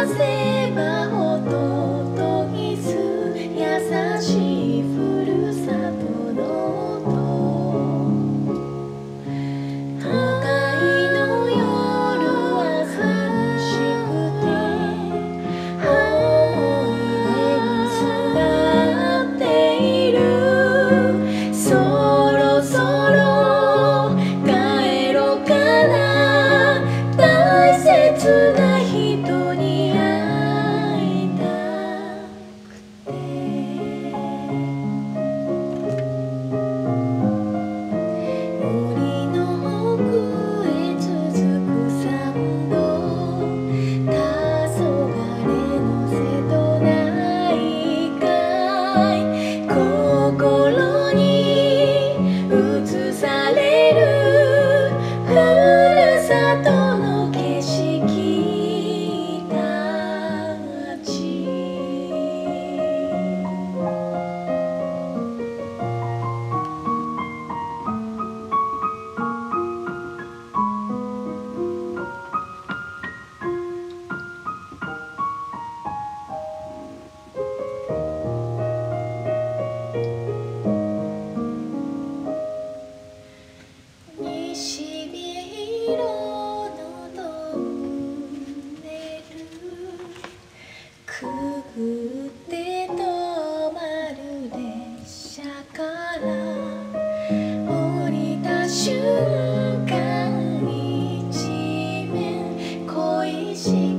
せばほどとぎす優しいふるさとの音都会の夜は寂しくて思い出にすがっているそろそろ帰ろうかな大切な人に会いたくて森の奥へ続く参道黄昏の瀬戸内海心に映されるふるさとの景色たち西日色のトンネルくぐって止まる列車から降りた瞬間一面恋しい